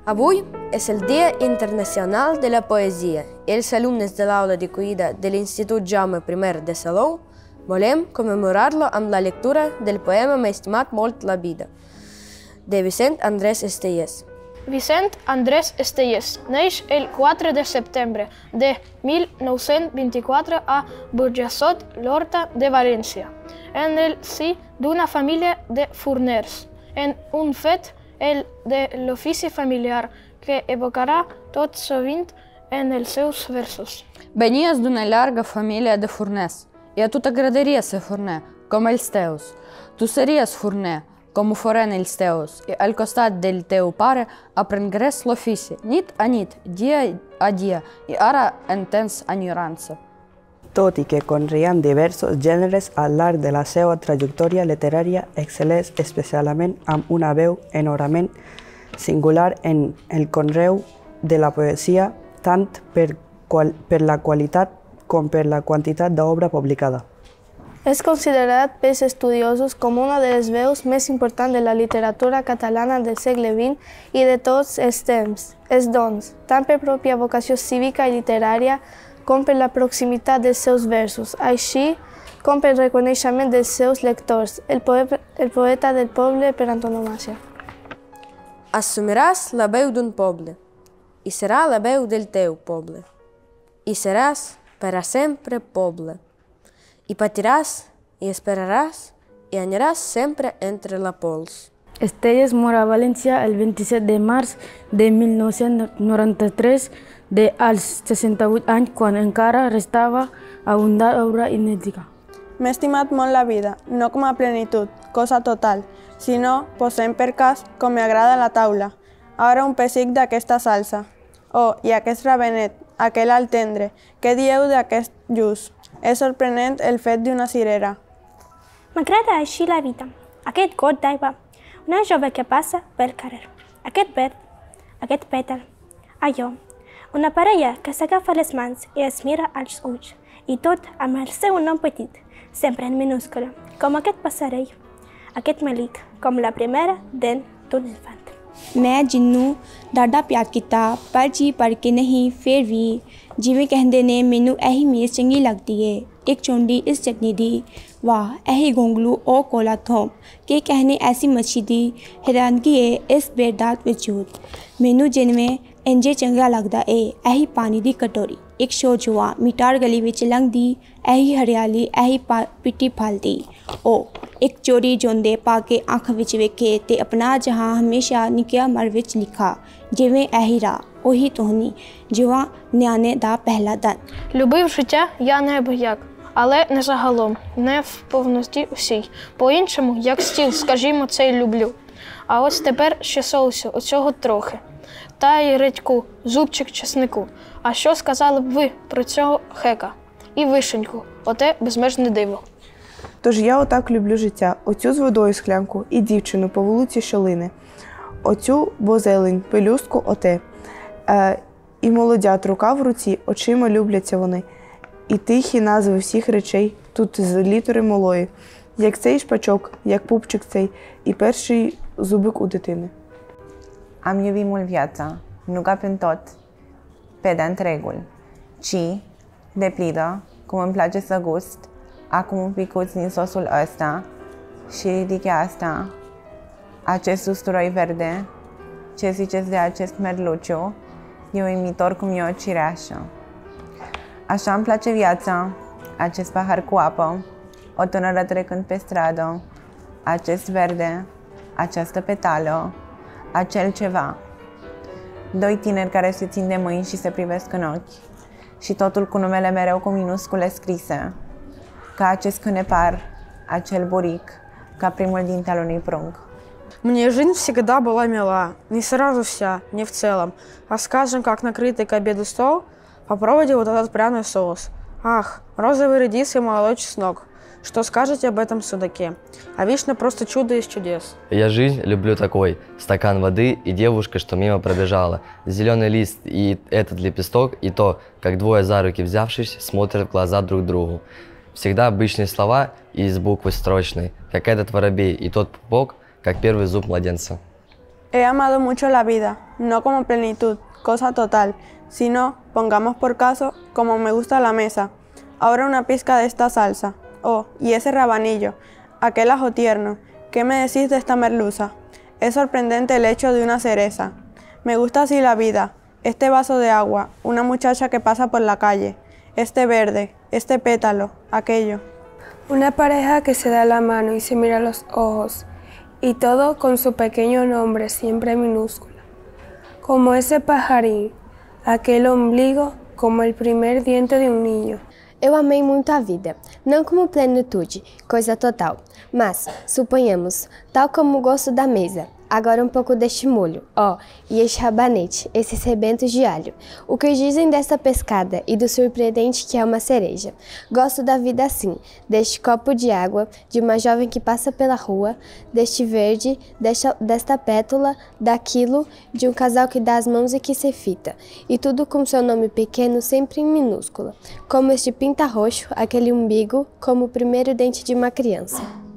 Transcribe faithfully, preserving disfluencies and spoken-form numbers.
Avui és el Dia Internacional de la Poesia i els alumnes de l'aula d'acollida de l'Institut Jaume primer de Salou volem commemorar-lo amb la lectura del poema M'ha estimat molt la vida, de Vicent Andrés Estellés. Vicent Andrés Estellés neix el quatre de setembre de mil nou-cents vint-i-quatre a Burjassot, l'Horta de València, en el si d'una família de forners, en un fet, el de l'ofici familiar, que evocarà tot sovint en els seus versos. Venies d'una llarga família de forners, i a tu t'agradaria ser forner, com els teus. Tu series forner, com ho foren els teus, i al costat del teu pare aprengués l'ofici, nit a nit, dia a dia, i ara en tens enyorança. Tot i que conreant diversos gèneres al llarg de la seva trajectòria literària, excel·leix especialment amb una veu enormement singular en el conreu de la poesia, tant per, qual, per la qualitat com per la quantitat d'obra publicada. És considerat pels estudiosos com una de les veus més importants de la literatura catalana del segle vint i de tots els temps. És, doncs, tant per pròpia vocació cívica i literària com per la proximitat dels seus versos, així com pel reconeixement dels seus lectors, el, poeta, el poeta del poble per antonomàsia. Assumiràs la veu d'un poble, i serà la veu del teu poble, i seràs per a sempre poble, i patiràs, i esperaràs, i aniràs sempre entre la pols. Estellés mor a València el vint-i-set de març de mil nou-cents noranta-tres, de als seixanta-vuit anys, quan encara restava abundant obra inèdita. M'he estimat molt la vida, no com a plenitud, cosa total, sinó posem per cas com m'agrada la taula. Ara un pessic d'aquesta salsa. Oh, i aquest ravenet, aquell alt tendre, què dieu d'aquest lluç? És sorprenent el fet d'una cirera. M'agrada així la vida, aquest got d'aigua, una jove que passa pel carrer, aquest verd, aquest pètal, allò, una parella que s'agafa les mans i es mira als ulls, i tot amb el seu nom petit, sempre en minúscula, com aquest passarell, aquest melic, com la primera dent d'un infant. मैं जिन्नू डाडा प्यार किता पर जी पढ़ के नहीं फिर भी जिवें कहंदे ने मैनू एही मेज़ चंगी लगती है एक चौंडी इस चटनी दी वाह एही गोंगलू ओ कोला थोम के कहने ऐसी मच्छी दी हैरानगी है इस बेदात वजूद मैनू जिनमें इंजे चंगा लगदा है एही पानी दी कटोरी एक शो जुआ मिटार गली विच लंघदी एही हरियाली एही पिट्टी फलदी ओ एक चोरी जोंदे पा के अख विच वेखे ते अपना जहां हमेशा निकिया मर विच लिखा जिवें एही रा ओही तोहनी जुआ न्याने दा पहला дан. Любив життя я неабияк, але не загалом, не в повноті усій. По-іншому, як стіл, скажімо, цей люблю. А ось тепер ще соусу, оцього трохи. Та й редьку, зубчик чеснику. А що сказали б ви про цього хека? І вишеньку, оте безмежне диво. Тож я отак люблю життя, оцю з водою склянку і дівчину по вулиці Шолини. Оцю бо зелень, пелюстку оте. Е, і молодят рука в руці, очима любляться вони. І тихі назви всіх речей, тут з літери малої. Як цей шпачок, як пупчик цей, і перший zubik u dătine. Am iubit mult viața, nu ca prin tot, pe de întregul, ci, de plină, cum îmi place să gust, acum un picuț din sosul ăsta și ridiche asta, acest usturoi verde, ce ziceți de acest merluciu, e uimitor cum e o cireașă. Așa îmi place viața, acest pahar cu apă, o tânără trecând pe stradă, acest verde, această petală, acel ceva. Doi tineri care se țin de mâini și se privesc în ochi și totul cu numele mereu cu minuscule scrise, ca acest cânepar, acel buric, ca primul dinte al unui prunc. Мне жизнь всегда была мила, не сразу вся, не в целом, а скажем, как накрытый к обеду стол, попробуйте вот этот пряный соус. Ах, розовый редис и молодой чеснок. Что скажете об этом судаке? А вишня просто чудо из чудес. Я жизнь люблю такой. Стакан воды и девушка, что мимо пробежала. Зеленый лист и этот лепесток, и то, как двое за руки взявшись, смотрят в глаза друг другу. Всегда обычные слова и из буквы строчной, как этот воробей и тот пупок, как первый зуб младенца. He amado mucho la vida, no como plenitud, cosa total, sino, pongamos por caso, como me gusta la mesa. Ahora una pizca de esta salsa. Oh, y ese rabanillo, aquel ajo tierno. ¿Qué me decís de esta merluza? Es sorprendente el hecho de una cereza. Me gusta así la vida, este vaso de agua, una muchacha que pasa por la calle, este verde, este pétalo, aquello. Una pareja que se da la mano y se mira a los ojos, y todo con su pequeño nombre siempre minúsculo. Como ese pajarín, aquele ombligo, como el primer diente de um ninho. Eu amei muito a vida, não como plenitude, coisa total, mas, suponhamos, tal como o gosto da mesa. Agora um pouco deste molho, ó, oh, e este rabanete, esses rebentos de alho. O que dizem desta pescada e do surpreendente que é uma cereja? Gosto da vida assim, deste copo de água, de uma jovem que passa pela rua, deste verde, desta, desta pétala, daquilo, de um casal que dá as mãos e que se fita. E tudo com seu nome pequeno sempre em minúscula, como este pinta roxo, aquele umbigo, como o primeiro dente de uma criança.